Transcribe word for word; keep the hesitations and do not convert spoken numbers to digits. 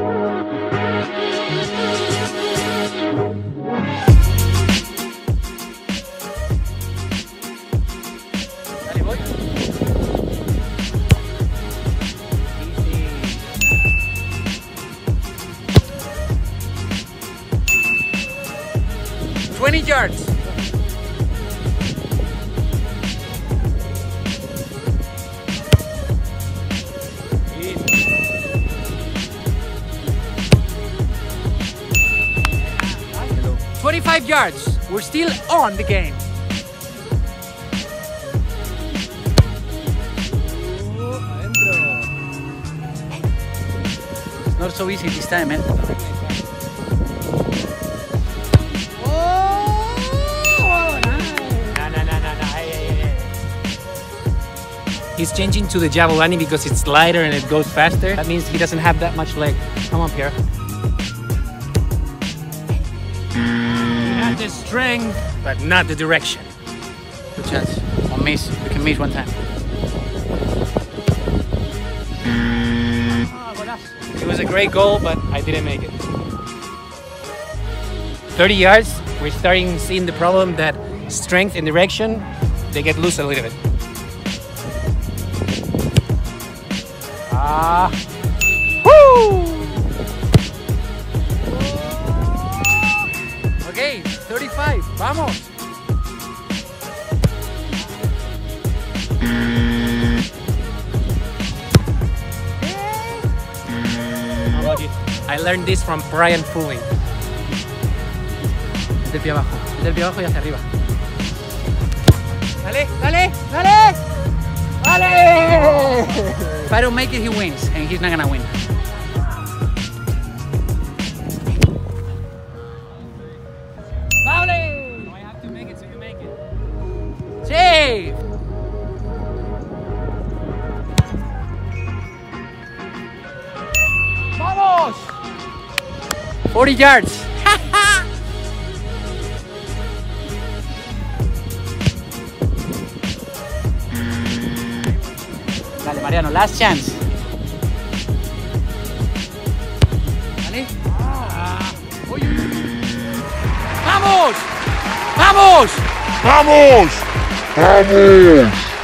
Dale, voy. twenty yards. twenty-five yards. We're still on the game. It's not so easy this time, man. He's changing to the Jabulani because it's lighter and it goes faster. That means he doesn't have that much leg. Come on, Pierre. He has the strength, but not the direction. Good chance. I'll miss. We can miss one time. It was a great goal, but I didn't make it. thirty yards, we're starting seeing the problem that strength and direction, they get loose a little bit. Ah. Woo! Okay, thirty-five. Vamos. How about you? I learned this from Brian Pulling. Del pie abajo. Del pie abajo y hacia arriba. Dale, dale, dale. Dale! If I don't make it, he wins, and he's not gonna win. Dale! No, I have to make it so you make it. Save! Vamos! forty yards. Dale, Mariano, last chance. Dale. Ah. Uy, uy, uy. ¡Vamos! ¡Vamos! ¡Vamos! ¡Vamos!